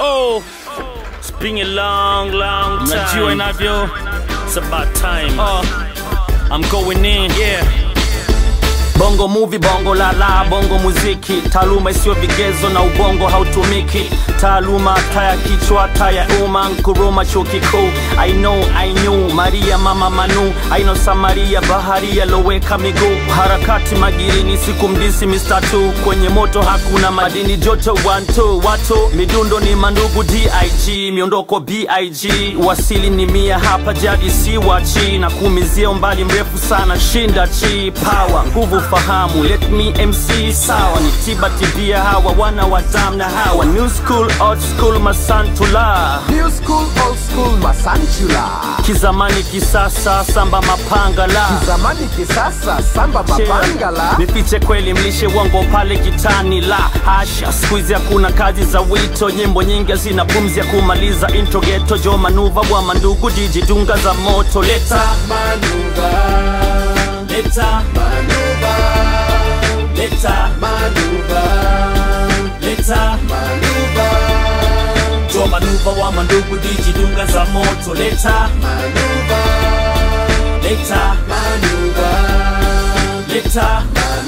Oh, it's been a long time. Najua inavyo, it's about time. I'm going in, yeah. Bongo movie, bongo lala, bongo muziki. Taaluma isiyo vigezo na ubongo hautumiki. Taaluma taya kichwa, taya nkuruma chuo kikuu. I knew, Maria mama Manu. I know Samaria, baharia loweka miguu. Harakati magirini, siku mdisi Mr. 2. Kwenye moto hakuna madini joto 1-2. Watu, midundo ni mandugu D.I.G. Miondoko B.I.G. Wasili ni mia hapa jadi si wachi. Na kumizia umbali mrefu sana shinda chi. Power, nguvu fahamu, let me MC sawa. Ni tiba tibia hawa, wana wadamu na hawa. New school, old school, masantula. New school, old school, masantula. Kizamani kisasa, samba mapangala. Kizamani kisasa, samba mapangala. Nifiche kweli mlishe wango pale kitani la hasha. Squeeze hakuna kazi za wito. Nyimbo nyingi zina pumzi ya kumaliza intro ghetto. Jo manuva wa mandugu dijidunga za moto. Leta manuva, leta manuva, leta manuva, leta manuva, jo manuva wa mandugu dijidunga za moto. Leta manuva, leta manuva, leta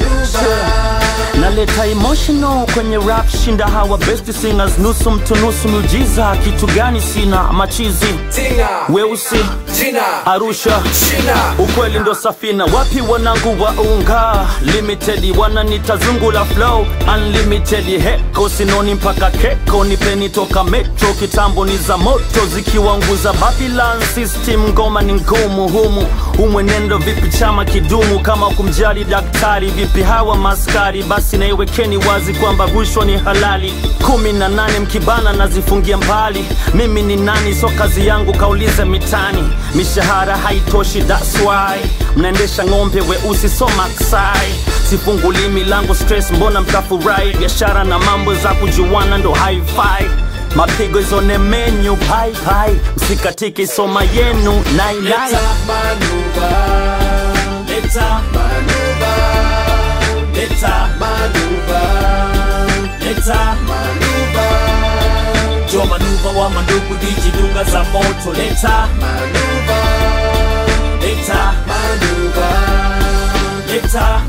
naleta emotional kwenye rap shinda hawa best singers. Nusu mtu nusu miujiza, kitu gani sina machizi. Tinga, weusi, China, Arusha, China. ukweli ndo safina. Wapi wanangu wa unga limited, wananita zungu la flow unlimited. Heko sinoni mpaka keko, nipeni toka metro. Kitambo ni za moto zikiwanguza Babylon system. Ngoma ni ngumu humu, umwenendo vipi chama kidumu. Kama kumjali daktari vipi hawa maskari. Basi na iwekeni wazi kwamba rushwa ni halali. 18 mkibana nazifungia mbali. Mimi ni nani so kazi yangu kaulize mitani. Mishahara haitoshi that's why mnaendesha ng'ombe weusi so maksai. Sifunguli milango stress mbona mtafurahi. Biashara na mambo za kujuana ndo hi-fi. Mapigo izone menu pai pai. Msikatike soma yenu nai nai. Leta manuva, Leta manuva, leta manuva, leta manuva, jo manuva wa mandugu dijidunga za moto. Leta manuva, leta manuva, leta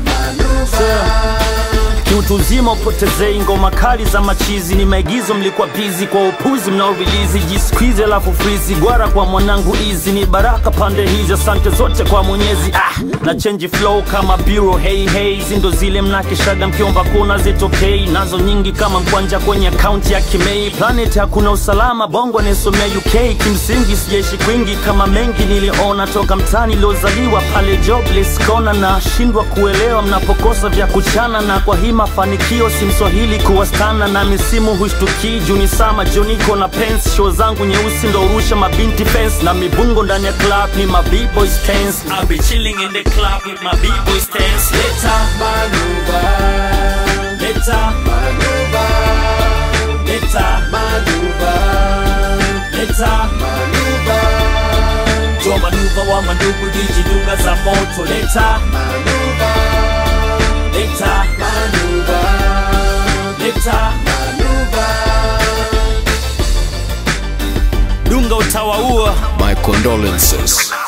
kiutu uzima upotezei. Ngoma kali za machizi ni maigizo, mlikuwa busy kwa upuzi mnao release. Jisqueeze alafu freeze, gwara kwa mwanangu easy. Ni baraka pande hizi, asante zote kwa Mwenyezi. Na change flow kama bureau hey hey. Zindo zile mnakishaga mkiomba kuna zitokei. Nazo nyingi kama mkwanja kwenye account ya Kimei. Planet hakuna usalama, bongo nisomea UK. Kimsingi sijaishi kwingi kama mengi niliona. Toka mtani lozaliwa pale jobless kona. Na shindwa kuelewa mnapokosa vya kuchana. Na kwa hii mafanikio si mswahili kuwastana. Na misimu hushtuki juni sama joniko na pens. Show zangu nyeusi ndo urusha mabinti fence. Na mibungo ndani ya club ni ma B-boys tense. I'll be chilling in the club with my B-boys tense. Leta manuva, leta manuva, leta manuva, leta manuva, jo manuva wa mandugu dijidunga za moto. Leta manuva, leta manuva, leta manuva. dunga utawaua. My condolences.